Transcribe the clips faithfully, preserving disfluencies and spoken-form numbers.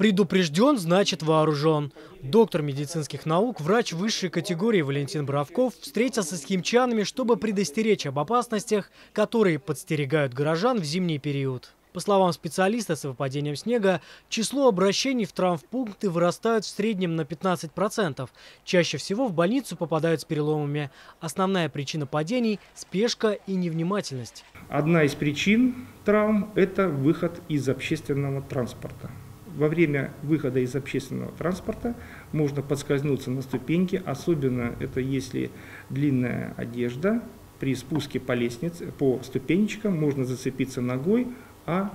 Предупрежден, значит вооружен. Доктор медицинских наук, врач высшей категории Валентин Боровков встретился с химчанами, чтобы предостеречь об опасностях, которые подстерегают горожан в зимний период. По словам специалиста, с выпадением снега число обращений в травмпункты вырастают в среднем на пятнадцать процентов. Чаще всего в больницу попадают с переломами. Основная причина падений – спешка и невнимательность. Одна из причин травм – это выход из общественного транспорта. Во время выхода из общественного транспорта можно подскользнуться на ступеньке, особенно это если длинная одежда. При спуске по лестнице, по ступенечкам можно зацепиться ногой, а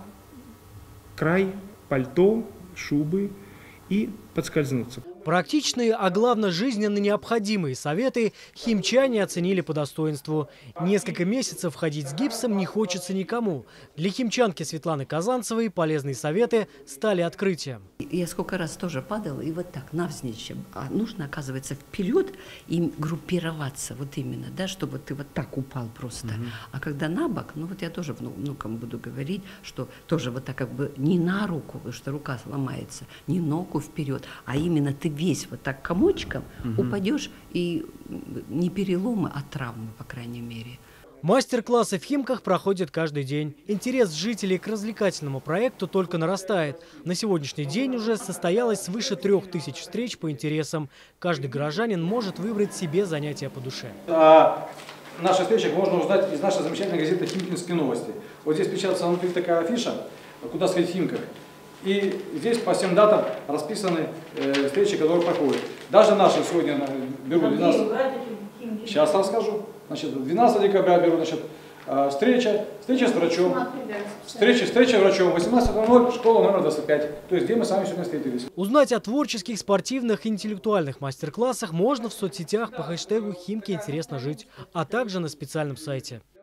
край пальто, шубы и подскользнуться. Практичные, а главное жизненно необходимые советы химчане оценили по достоинству. Несколько месяцев ходить с гипсом не хочется никому. Для химчанки Светланы Казанцевой полезные советы стали открытием. Я сколько раз тоже падала, и вот так, навзничь. А нужно, оказывается, вперед и группироваться, вот именно, да, чтобы ты вот так упал просто. Угу. А когда на бок, ну вот я тоже внукам буду говорить, что тоже вот так как бы не на руку, потому что рука сломается, не ногу вперед, а именно ты весь вот так комочком угу. упадешь, и не переломы, а травмы, по крайней мере. Мастер-классы в Химках проходят каждый день. Интерес жителей к развлекательному проекту только нарастает. На сегодняшний день уже состоялось свыше трех тысяч встреч по интересам. Каждый горожанин может выбрать себе занятие по душе. О наших встречах можно узнать из нашей замечательной газеты «Химкинские новости». Вот здесь печатается внутри такая афиша, куда сходить в Химках. И здесь по всем датам расписаны э, встречи, которые проходят. Даже наши сегодня берут двенадцатого... Сейчас расскажу. Значит, двенадцатого декабря беру, значит, э, встреча, встреча с врачом, встреча, встреча с врачом, восемнадцатого ноль, школа номер двадцать пять. То есть, где мы с вами сегодня встретились. Узнать о творческих, спортивных и интеллектуальных мастер-классах можно в соцсетях по хэштегу «Химки интересно жить», а также на специальном сайте.